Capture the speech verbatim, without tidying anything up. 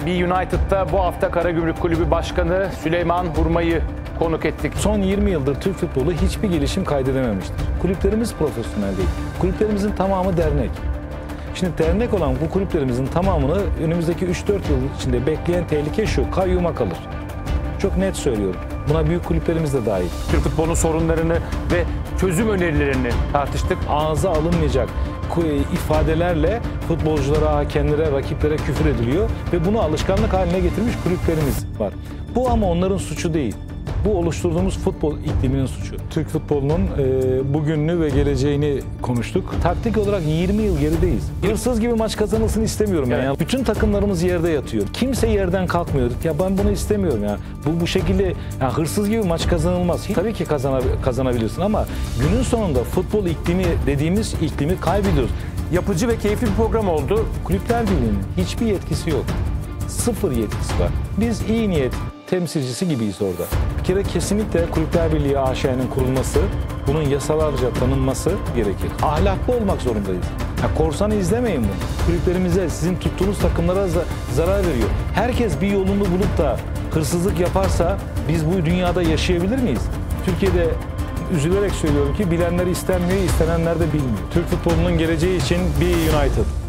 B-United'da bu hafta Karagümrük Kulübü Başkanı Süleyman Hurma'yı konuk ettik. Son yirmi yıldır Türk futbolu hiçbir gelişim kaydedememiştir. Kulüplerimiz profesyonel değil. Kulüplerimizin tamamı dernek. Şimdi dernek olan bu kulüplerimizin tamamını önümüzdeki üç dört yıl içinde bekleyen tehlike şu: kayyuma kalır. Çok net söylüyorum. Buna büyük kulüplerimiz de dahil. Türk futbolunun sorunlarını ve çözüm önerilerini tartıştık. Ağza alınmayacak ifadelerle futbolculara, hakemlere, rakiplere küfür ediliyor ve bunu alışkanlık haline getirmiş kulüplerimiz var. Bu ama onların suçu değil. Bu oluşturduğumuz futbol ikliminin suçu. Türk futbolunun e, bugününü ve geleceğini konuştuk. Taktik olarak yirmi yıl gerideyiz. Hırsız gibi maç kazanılsın istemiyorum. Evet. Yani. Bütün takımlarımız yerde yatıyor. Kimse yerden kalkmıyor. Ya ben bunu istemiyorum ya. Bu bu şekilde ya hırsız gibi maç kazanılmaz. Tabii ki kazana, kazanabilirsin ama günün sonunda futbol iklimi dediğimiz iklimi kaybediyoruz. Yapıcı ve keyifli bir program oldu. Kulüpler Birliği'nin hiçbir yetkisi yok. Sıfır yetkisi var. Biz iyi niyet temsilcisi gibiyiz orada. Bir kere kesinlikle Kulüpler Birliği A Ş'nin kurulması, bunun yasalarca tanınması gerekir. Ahlaklı olmak zorundayız. Ya korsanı izlemeyin bunu. Kulüplerimize, sizin tuttuğunuz takımlara zarar veriyor. Herkes bir yolunu bulup da hırsızlık yaparsa biz bu dünyada yaşayabilir miyiz? Türkiye'de üzülerek söylüyorum ki bilenler istenmiyor, istenenler de bilmiyor. Türk futbolunun geleceği için B-United.